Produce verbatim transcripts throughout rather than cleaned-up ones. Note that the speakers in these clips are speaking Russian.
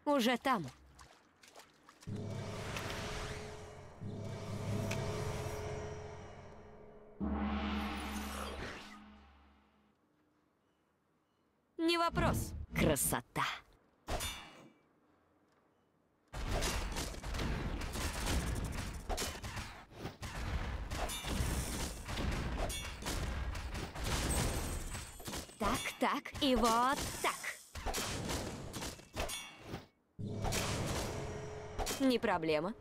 Уже там. Не вопрос. Красота. Так, так и вот так. Не проблема.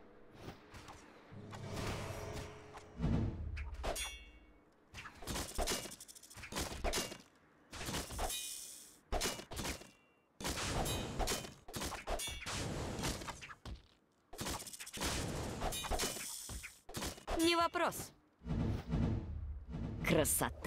Не вопрос. Красота.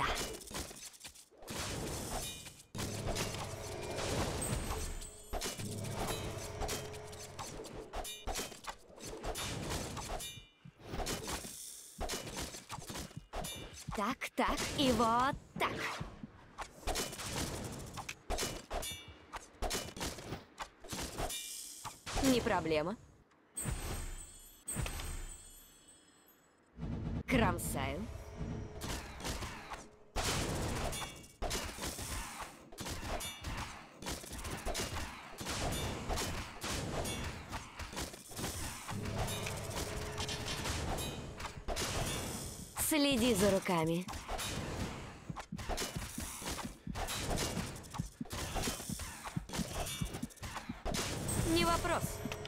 Так, так и вот так. Не проблема. Кромсаю. Следи за руками. Не вопрос.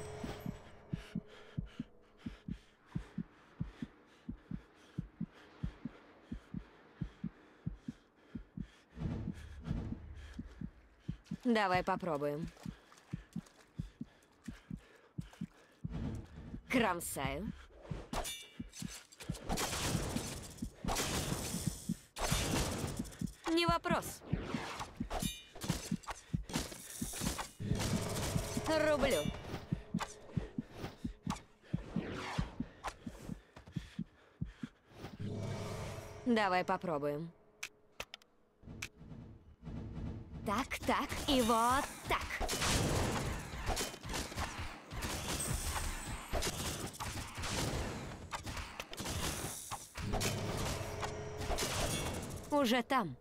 Давай попробуем. Кромсаю. Не вопрос. Рублю. Давай попробуем. Так, так и вот так. Уже там.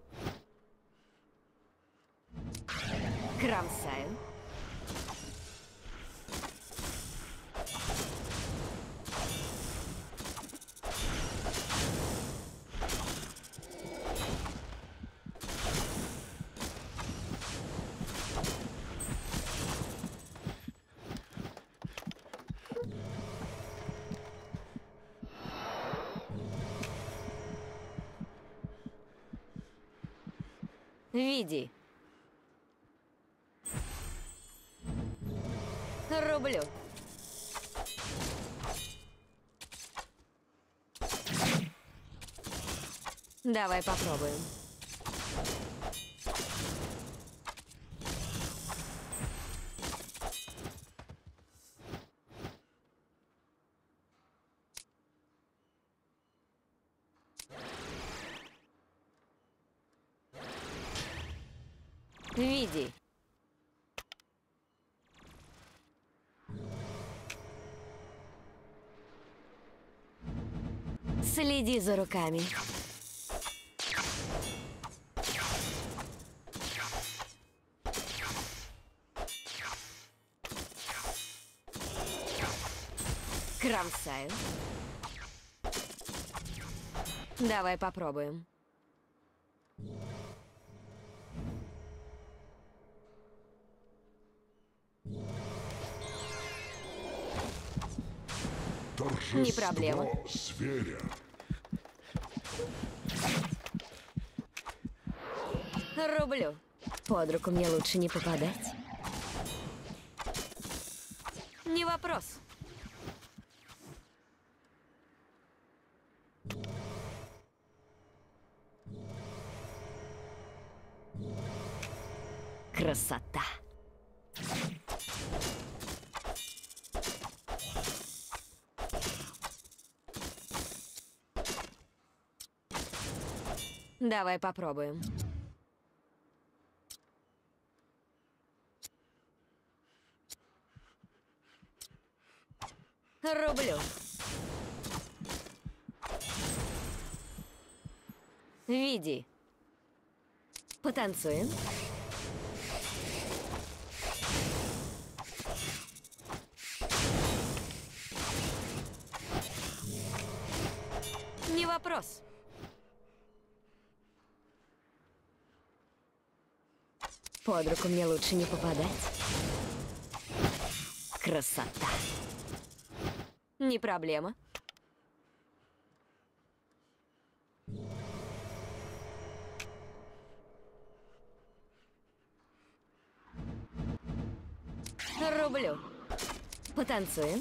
Кромсаю. Види. Рублю. Давай попробуем. Види. Следи за руками. Кромсаю. Давай попробуем. Торжество Не проблема. зверя. Рублю. Под руку мне лучше не попадать. Не вопрос. Красота. Давай попробуем. Рублю. Види. Потанцуем. Не вопрос. Под руку мне лучше не попадать. Красота. Не проблема. Рублю. Потанцуем.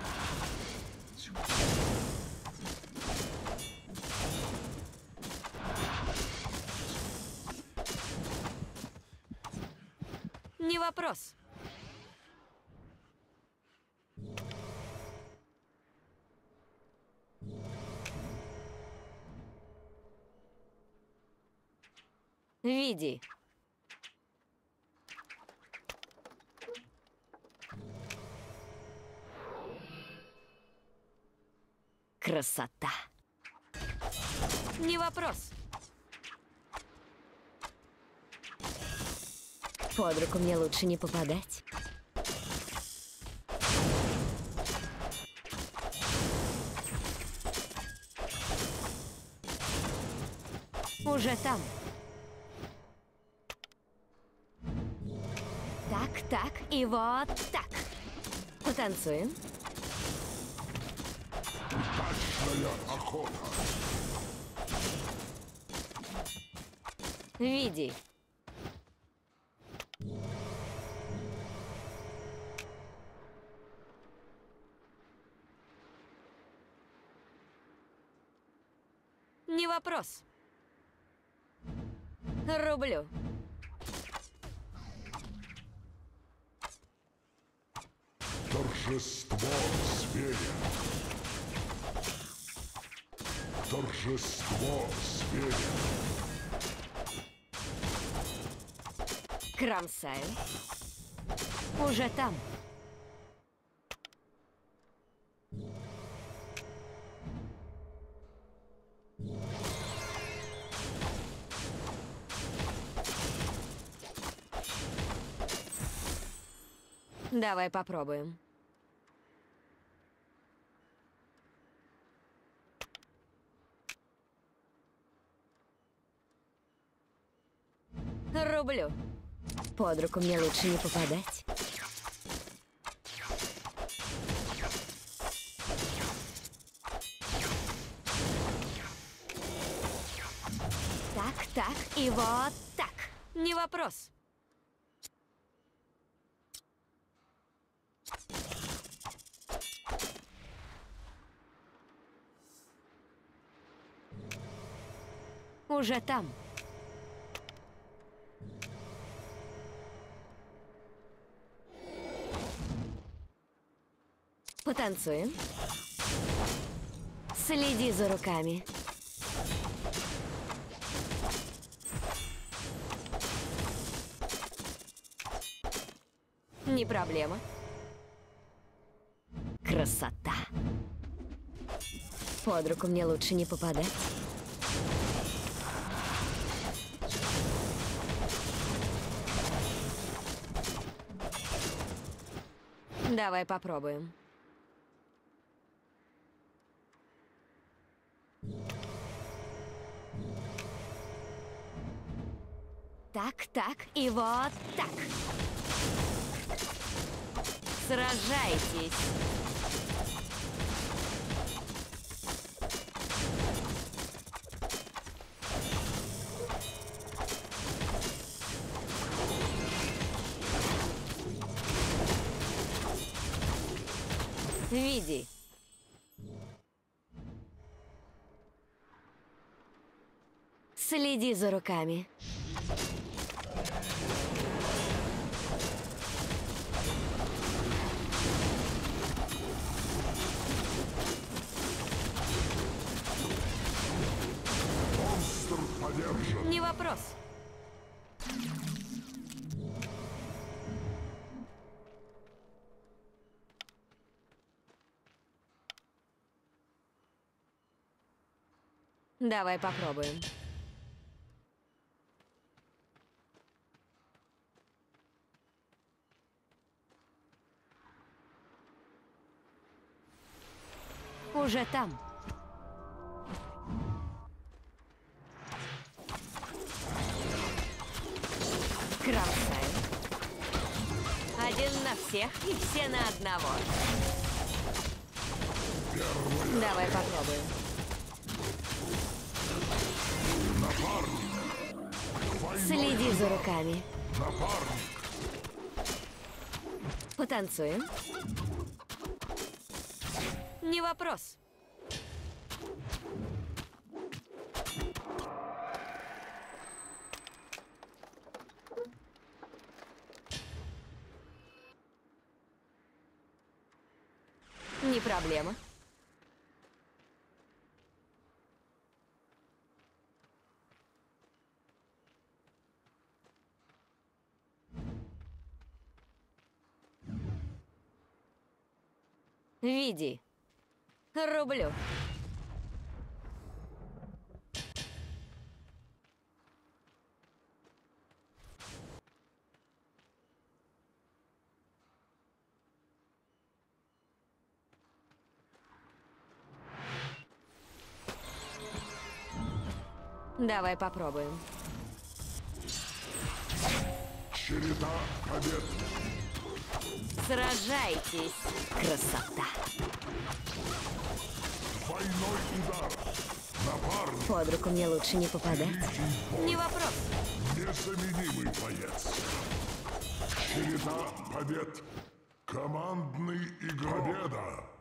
Не вопрос. Види. Красота. Не вопрос. Под руку мне лучше не попадать. Уже там. Так, так и вот так. Потанцуем. Удачная охота. Види. Не вопрос. Рублю. Торжество зверя. Торжество зверя. Кромсаю. Уже там. Давай попробуем. Рублю. Под руку мне лучше не попадать. Так, так и вот так. Не вопрос. Уже там. Потанцуем. Следи за руками. Не проблема. Красота. Под руку мне лучше не попадать. Давай попробуем. Так, так и вот так. Сражайтесь. Види. Следи за руками. Монстр повержен. Не вопрос. Давай попробуем. Уже там. Красавец. Один на всех и все на одного. Давай попробуем. Следи за руками. Напарник. Потанцуем. Не вопрос. Не проблема. Види. Рублю. Давай попробуем. Череда побед. Сражайтесь. Красота. Двойной удар. Напарник. Под руку мне лучше не попадать. Великий бой. Не вопрос. Незаменимый боец. Череда побед. Командный игрок. Победа.